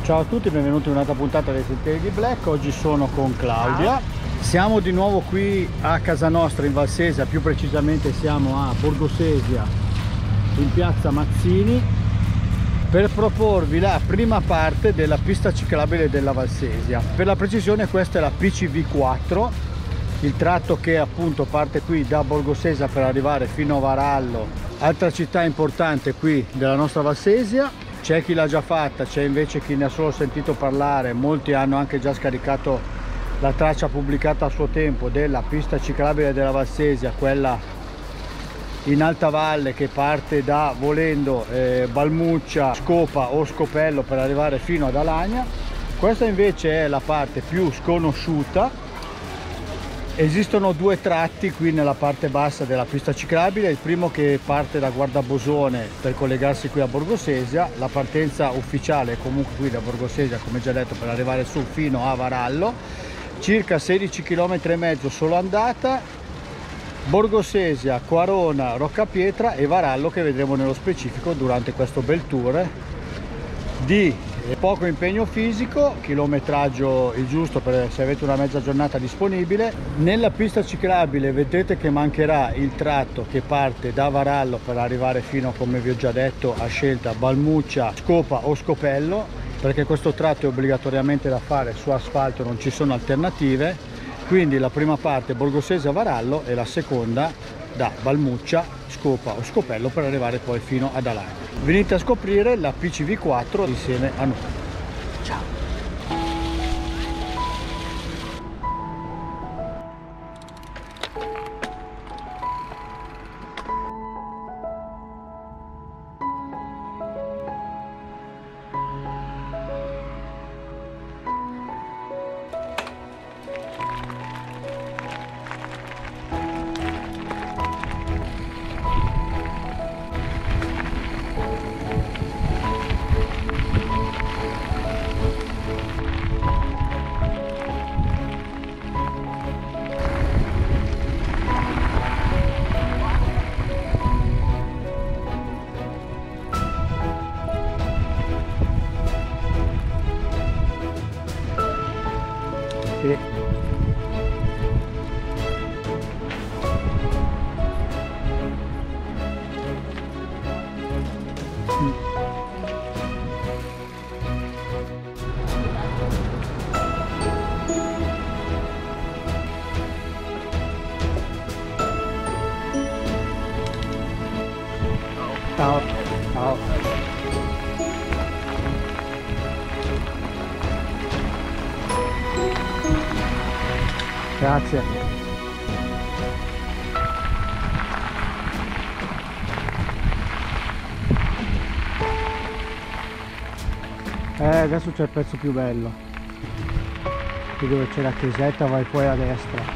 Ciao a tutti, benvenuti in un'altra puntata dei Sentieri di Black. Oggi sono con Claudia. Siamo di nuovo qui a casa nostra in Valsesia, più precisamente siamo a Borgosesia in piazza Mazzini, per proporvi la prima parte della pista ciclabile della Valsesia. Per la precisione questa è la PCV4, il tratto che appunto parte qui da Borgosesia per arrivare fino a Varallo, altra città importante qui della nostra Valsesia. C'è chi l'ha già fatta, c'è invece chi ne ha solo sentito parlare, molti hanno anche già scaricato la traccia pubblicata a suo tempo della pista ciclabile della Valsesia, quella in alta valle che parte da, volendo, Balmuccia, Scopa o Scopello per arrivare fino ad Alagna. Questa invece è la parte più sconosciuta. Esistono due tratti qui nella parte bassa della pista ciclabile, il primo che parte da Guardabosone per collegarsi qui a Borgosesia. La partenza ufficiale è comunque qui da Borgosesia, come già detto, per arrivare su fino a Varallo, circa 16 km e mezzo solo andata. Borgosesia, Quarona, Roccapietra e Varallo, che vedremo nello specifico durante questo bel tour di poco impegno fisico, chilometraggio il giusto per se avete una mezza giornata disponibile. Nella pista ciclabile vedete che mancherà il tratto che parte da Varallo per arrivare fino, come vi ho già detto, a scelta Balmuccia, Scopa o Scopello, perché questo tratto è obbligatoriamente da fare su asfalto, non ci sono alternative. Quindi la prima parte Borgosesia Varallo e la seconda da Balmuccia, Scopa o Scopello per arrivare poi fino ad Alagna. Venite a scoprire la PCV4 insieme a noi. Ciao! Ciao, ciao. Grazie. Adesso c'è il pezzo più bello. Qui dove c'è la chiesetta vai poi a destra.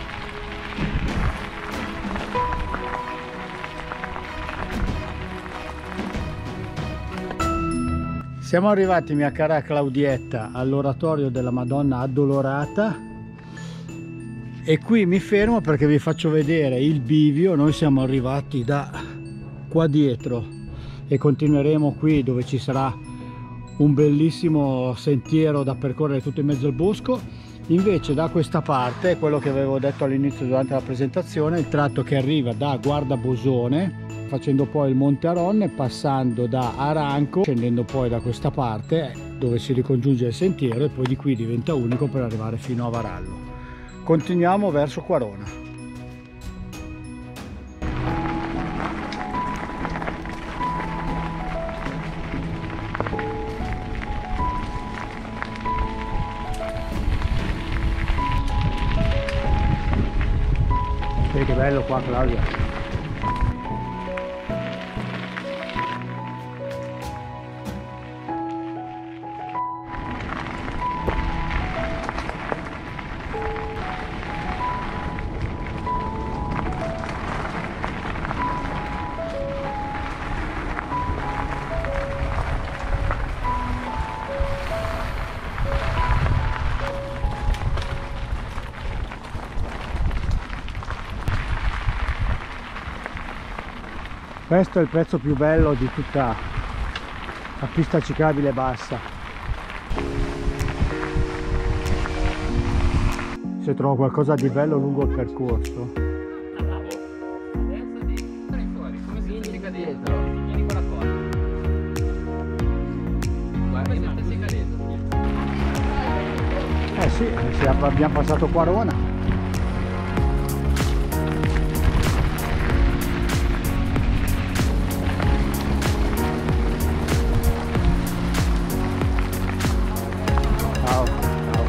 Siamo arrivati, mia cara Claudietta, all'oratorio della Madonna Addolorata e qui mi fermo perché vi faccio vedere il bivio. Noi siamo arrivati da qua dietro e continueremo qui dove ci sarà un bellissimo sentiero da percorrere tutto in mezzo al bosco. Invece da questa parte, quello che avevo detto all'inizio durante la presentazione, il tratto che arriva da Guardabosone, facendo poi il Monte Aronne, passando da Aranco, scendendo poi da questa parte dove si ricongiunge il sentiero e poi di qui diventa unico per arrivare fino a Varallo. Continuiamo verso Quarona. Vedi che bello qua, Claudia. Questo è il pezzo più bello di tutta la pista ciclabile bassa. se trovo qualcosa di bello lungo il percorso. Vieni qua fuori. Guarda, si cadendo. Eh sì, se abbiamo passato Quarona. Ciao, ciao.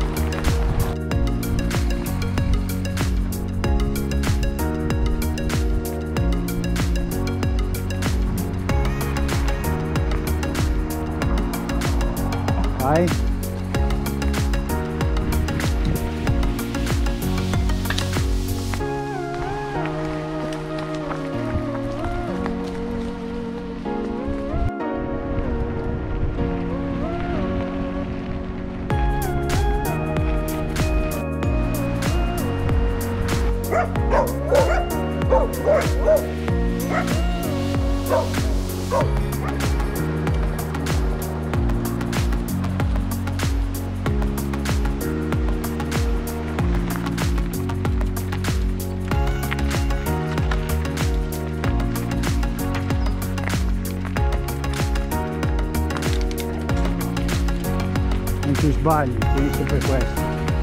Vai. Non ti sbagli, tieni sempre questo.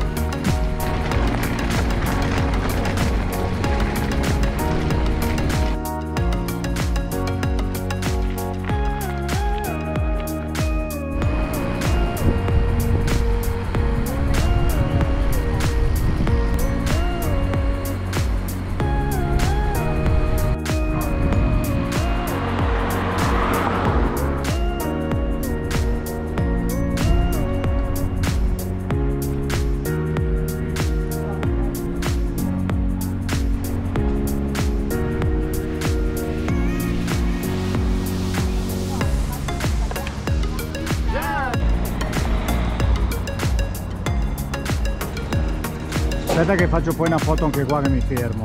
Aspetta che faccio poi una foto anche qua che mi fermo,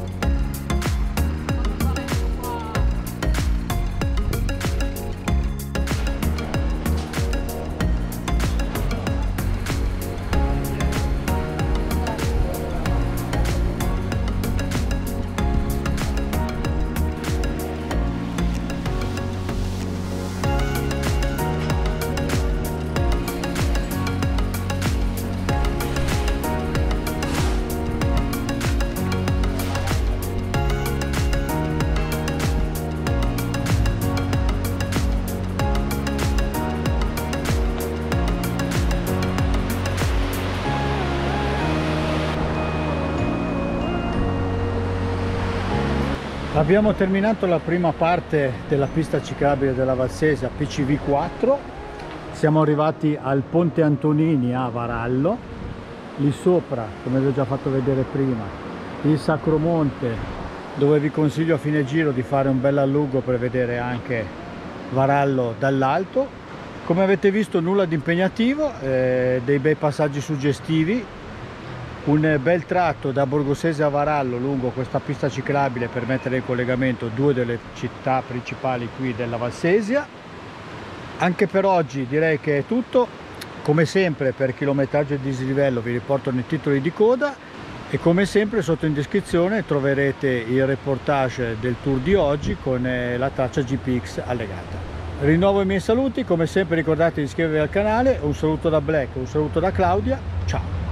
Abbiamo terminato la prima parte della pista ciclabile della Valsesia PCV4, siamo arrivati al Ponte Antonini a Varallo, lì sopra, come vi ho già fatto vedere prima, il Sacromonte, dove vi consiglio a fine giro di fare un bel allungo per vedere anche Varallo dall'alto. Come avete visto nulla di impegnativo, dei bei passaggi suggestivi, un bel tratto da Borgosese a Varallo lungo questa pista ciclabile per mettere in collegamento due delle città principali qui della Valsesia. Anche per oggi direi che è tutto. Come sempre per chilometraggio e dislivello vi riporto nei titoli di coda e come sempre sotto in descrizione troverete il reportage del tour di oggi con la traccia GPX allegata. Rinnovo i miei saluti, come sempre ricordate di iscrivervi al canale, un saluto da Black, un saluto da Claudia, ciao!